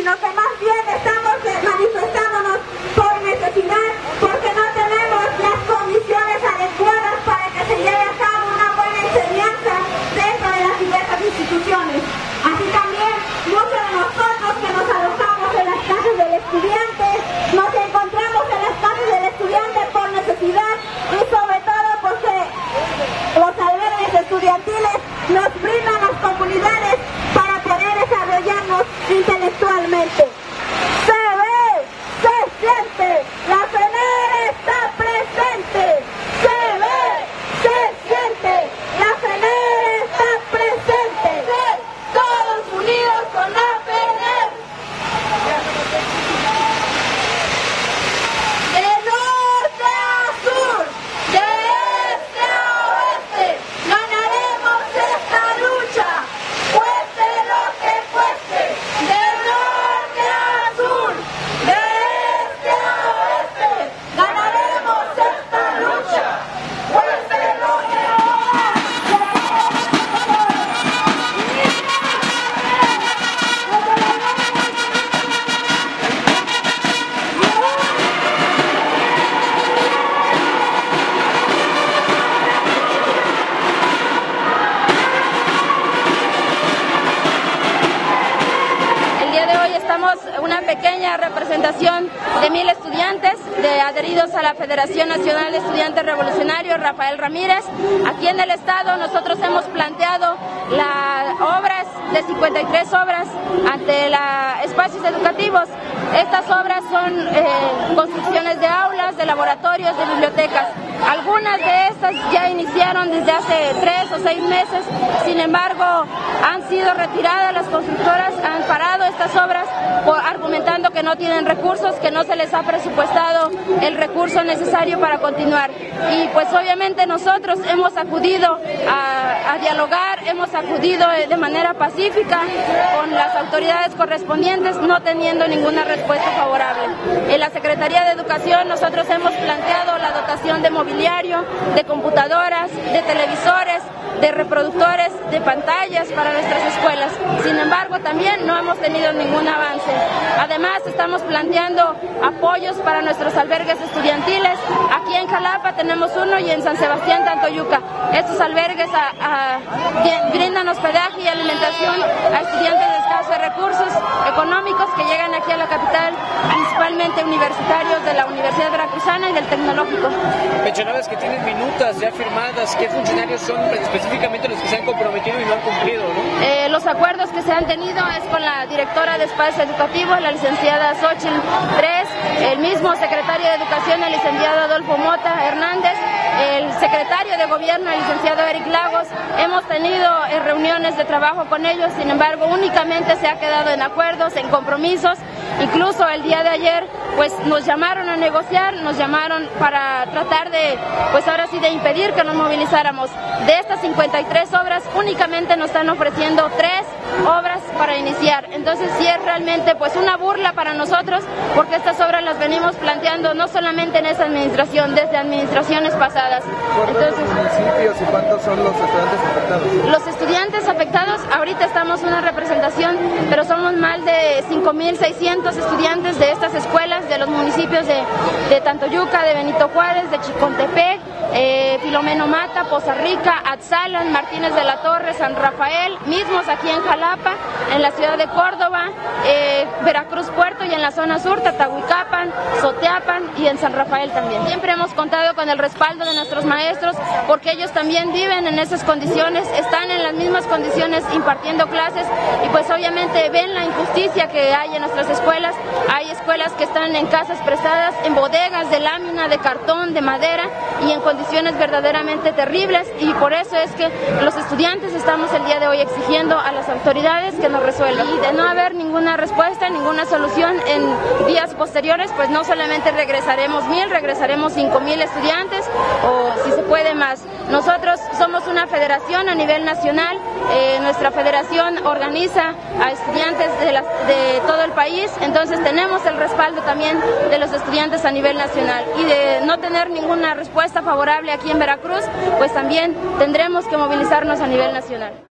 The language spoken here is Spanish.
sino que más bien estamos manifestándonos por necesidad, porque no tenemos las condiciones adecuadas para que se lleve a cabo una buena enseñanza dentro de las diversas instituciones. Así también, muchos de nosotros que nos alojamos en las casas del estudiante, nos encontramos en las casas del estudiante por necesidad y sobre todo porque los albergues estudiantiles nos brindan las comunidades para poder desarrollarnos intelectualmente. Se ve, se siente, la FENER está presente. Se ve, se siente, la FENER está presente. Todos unidos con la FENER. De norte a sur, de este a oeste, ganaremos esta lucha, cueste lo que cueste. De norte a sur, de este a oeste, ganaremos esta lucha, cueste lo que Estamos una pequeña representación de 1000 estudiantes adheridos a la Federación Nacional de Estudiantes Revolucionarios Rafael Ramírez. Aquí en el estado nosotros hemos planteado obras de 53 obras ante espacios educativos. Estas obras son construcciones de aulas, de laboratorios, de bibliotecas. Algunas de estas ya iniciaron desde hace 3 o 6 meses, sin embargo han sido retiradas, las constructoras han parado estas obras argumentando que no tienen recursos, que no se les ha presupuestado el recurso necesario para continuar. Y pues obviamente nosotros hemos acudido a dialogar, hemos acudido de manera pacífica con las autoridades correspondientes, no teniendo ninguna respuesta favorable. En la Secretaría de Educación nosotros hemos planteado la dotación de mobiliario, de computadoras, de televisores, de reproductores, de pantallas para nuestras escuelas. Sin embargo, también no hemos tenido ningún avance. Además, estamos planteando apoyos para nuestros albergues estudiantiles. Aquí en Jalapa tenemos uno y en San Sebastián, Tantoyuca. Estos albergues brindan hospedaje y alimentación a estudiantes de escasos recursos económicos que llegan aquí a la capital, principalmente universitarios de la Universidad Veracruzana y del Tecnológico. Mencionabas que tienen minutas ya firmadas. ¿Qué funcionarios son específicamente los que se han comprometido y no han cumplido, ¿no? Los acuerdos que se han tenido es con la directora de espacios educativos, la licenciada Xochitl Tres, el mismo secretario de Educación, el licenciado Adolfo Mota Hernández, el secretario de Gobierno, el licenciado Eric Lagos. Hemos tenido reuniones de trabajo con ellos, sin embargo, únicamente se ha quedado en acuerdos, en compromisos. Incluso el día de ayer, pues nos llamaron a negociar, nos llamaron para tratar de, pues ahora sí, de impedir que nos movilizáramos. De estas 53 obras, únicamente nos están ofreciendo 3 obras para iniciar. Entonces sí es realmente pues una burla para nosotros, porque estas obras las venimos planteando no solamente en esta administración, desde administraciones pasadas. Entonces, municipios y cuántos son los estudiantes afectados? Los estudiantes afectados, ahorita estamos una representación, pero somos más de 5,600 estudiantes de estas escuelas, de los municipios de Tantoyuca, de Benito Juárez, de Chicontepec, Filomeno Mata, Poza Rica, Atzalan, Martínez de la Torre, San Rafael, mismos aquí en Jalapa, en la ciudad de Córdoba, Veracruz Puerto y en la zona sur, Tatahuicapan, Soteapan y en San Rafael también. Siempre hemos contado con el respaldo de nuestros maestros, porque ellos también viven en esas condiciones, están en las mismas condiciones impartiendo clases y pues obviamente ven la injusticia que hay en nuestras escuelas. Hay escuelas que están en casas prestadas, en bodegas de lámina, de cartón, de madera y en condiciones verdaderamente terribles, y por eso es que los estudiantes estamos el día de hoy exigiendo a las autoridades que nos resuelvan. Y de no haber ninguna respuesta, ninguna solución en días posteriores, pues no solamente regresaremos 1000, regresaremos 5000 estudiantes o si se puede más. Nosotros somos una federación a nivel nacional, nuestra federación organiza a estudiantes de todo el país, entonces tenemos el respaldo también de los estudiantes a nivel nacional, y de no tener ninguna respuesta favorable aquí en Veracruz, pues también tendremos que movilizarnos a nivel nacional.